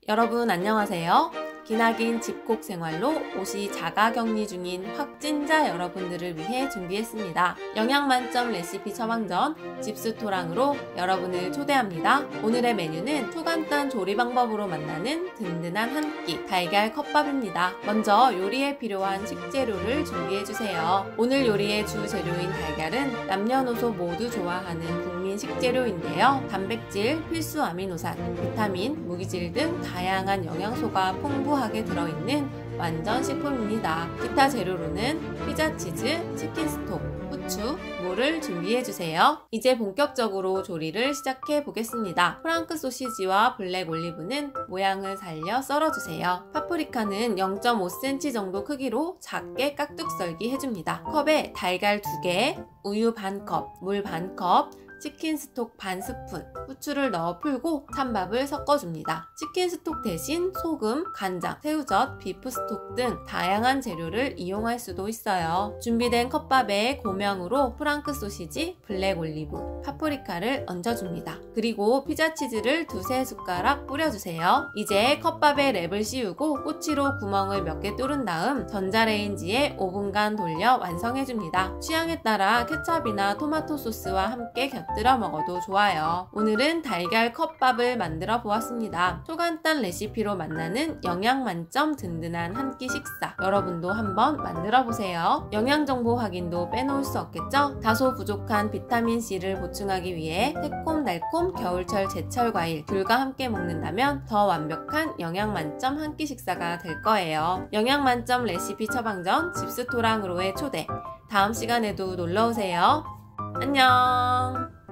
여러분 안녕하세요. 기나긴 집콕 생활로 옷이 자가격리 중인 확진자 여러분들을 위해 준비했습니다. 영양만점 레시피 처방전 집스토랑으로 여러분을 초대합니다. 오늘의 메뉴는 초간단 조리 방법으로 만나는 든든한 한 끼 달걀 컵밥입니다. 먼저 요리에 필요한 식재료를 준비해주세요. 오늘 요리의 주 재료인 달걀은 남녀노소 모두 좋아하는 국민 식재료인데요. 단백질, 필수 아미노산, 비타민, 무기질 등 다양한 영양소가 풍부하게 들어있는 완전 식품입니다. 기타 재료로는 피자치즈, 치킨 스톡, 후추, 물을 준비해주세요. 이제 본격적으로 조리를 시작해 보겠습니다. 프랑크 소시지와 블랙 올리브는 모양을 살려 썰어주세요. 파프리카는 0.5cm 정도 크기로 작게 깍둑 썰기 해줍니다. 컵에 달걀 2개, 우유 반컵, 물 반컵, 치킨 스톡 반 스푼, 후추를 넣어 풀고 찬밥을 섞어줍니다. 치킨 스톡 대신 소금, 간장, 새우젓, 비프 스톡 등 다양한 재료를 이용할 수도 있어요. 준비된 컵밥에 고명으로 프랑크 소시지, 블랙 올리브, 파프리카를 얹어줍니다. 그리고 피자 치즈를 2~3숟가락 뿌려주세요. 이제 컵밥에 랩을 씌우고 꼬치로 구멍을 몇 개 뚫은 다음 전자레인지에 5분간 돌려 완성해줍니다. 취향에 따라 케첩이나 토마토 소스와 함께 곁들여 먹어도 좋아요. 오늘은 달걀 컵밥을 만들어 보았습니다. 초간단 레시피로 만나는 영양 만점 든든한 한 끼 식사, 여러분도 한번 만들어 보세요. 영양정보 확인도 빼놓을 수 없겠죠? 다소 부족한 비타민C를 보충하기 위해 새콤달콤 겨울철 제철 과일 귤과 함께 먹는다면 더 완벽한 영양 만점 한 끼 식사가 될 거예요. 영양 만점 레시피 처방전 집스토랑으로의 초대, 다음 시간에도 놀러오세요. 안녕.